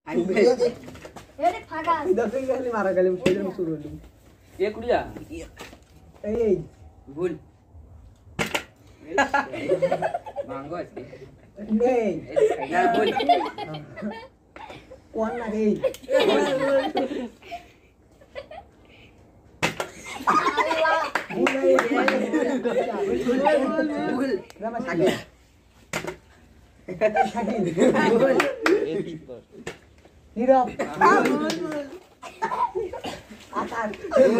এরে ফাঁকা আছে দশে গেলি মারা গেলি সেদিন শুরু হলো এ কুড়িয়া এই ভুল মাঙ্গো আছে নেই না ভুল কোন না রে ভুল ভুল রামা শাকিল শাকিল ভুল নীরব আকার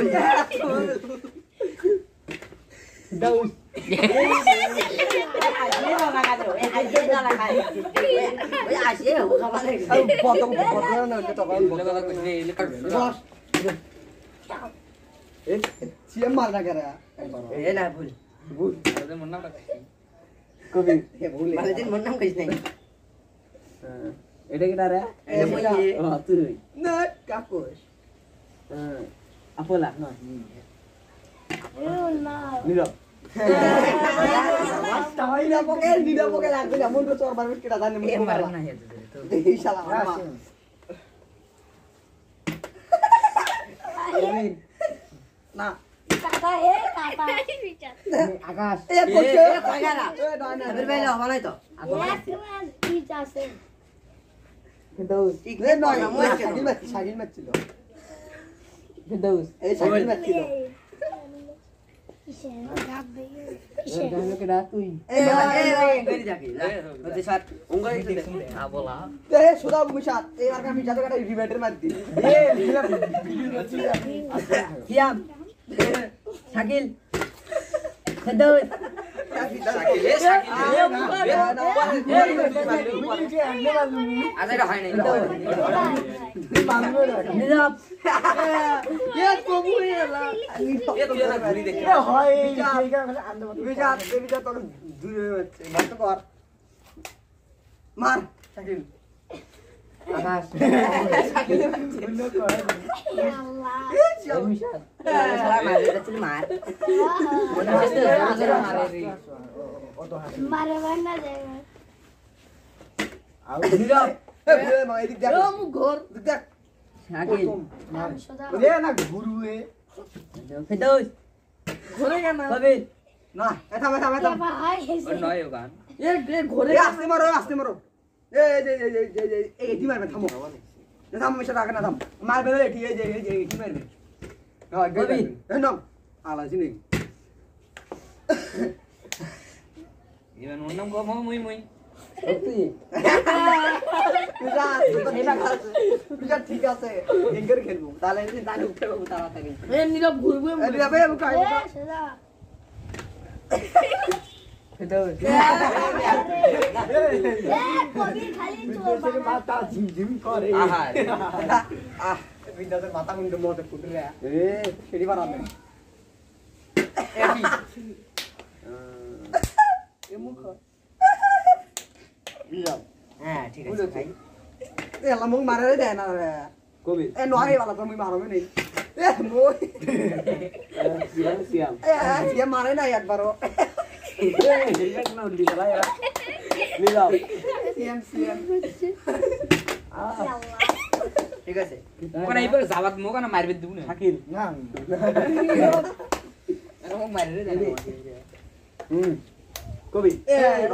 দাউস পতং পতং না তখন বলে কথা কইলে বস সিএম মারনা করে এ না ভুল ভুল তোদের মন নাম রাখ কবি ভুল মানে দিন মন নাম কইছ নাই এটা কি রে তুই না কাকুস আপোলা না না নীরব নিরাপকে লাগবে না মন তো চোর মারবে কিটা জানে এ মন মার মারবে না হে তো এই শালা না কাকা এ কাকা আকাশ এ কইছে এ কয়গারা এবার বাইরে হবা নাই তো একবার পিচ আছে কিন্তু ঠিক রে নয় নয় শাকিল ম্যাচ ছিল কিন্তু এই শাকিল ম্যাচ ছিল জানো কেডা তুই এ গরি যাকি ওতে সাত উঙ্গাই আ বলা এ সুদা মুশাত এই আর আমি জাদু কাটা রিভাইডার মার দি এ সিয়াম শাকিল সদৌস আজ এটা হয় নাই নীরব এ কবুল এলা এ তুই না ঘুরি দেখ এ হয় এই জায়গা আন্দো বিজাত বিজাত তোর দূরে হচ্ছে মার কর মার শাকিল আকাশ অন্য কর আল্লাহ এই মুশাত সারা মারে তো মার মনে হচ্ছে আমাদের মারে রে অত হাসি মারে বান্না দেয় আউ নীরব এ মা এদিক দেখ ও মু ঘর দেখ শাকিল মার সদা রে না গুরু এ সদৌস ঘরে কেন কবি না এটা এটা এটা ভাই ও নয় ও গান এ ঘরে এ আস্তে মারো এ এই এটি মারবে থামো থামো মিশা রাখ না থাম মারবে রে এটি এই এটি মারবে হ্যাঁ কবি। এ নাম আলাজি নেই ইভেন ওর নাম কম মুই মুই তুই পূজা ঠিক আছে এঙ্গের খেলবো তাহলে তাহলে উঠে যাবো তাড়াতাড়ি এ নীরব ঘুরবে এ যাবে লুকাই এ সদা সদৌস এ কবি খালি চোর বানা ঝিমঝিম করে আহার আহ বিদ্যাদের মাথা মুন্ডে মতে ফুটে রে এ সেটি বানাবে এটি এ মুখ বিয়াম হ্যাঁ ঠিক আছে ভাই এ লা মুখ মারে দেয় না রে কবি এ নয় वाला তো মুই মারবে নেই এ মই সিয়াম সিয়াম এ সে মারে না একবারও হেলমেট না উল্লি চলা এরা নিলাম সিএম আল্লাহ ঠিক আছে কোন এইবার জাবাত মো কোন মারবে দিব না শাকিল না এরকম মারবে জানো কবি এ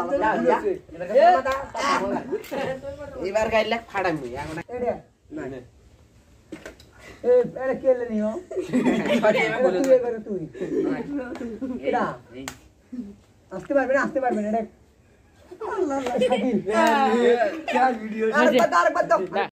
এবার গাইলে ফাড়ামি এখন এড়ে না এ এড়ে কেলে নিও সরি আমি বলে তুই করে তুই এড়া আসতে পারবে না এটা আল্লাহ আল্লাহ শাকিল क्या वीडियो আরে আরে বাদ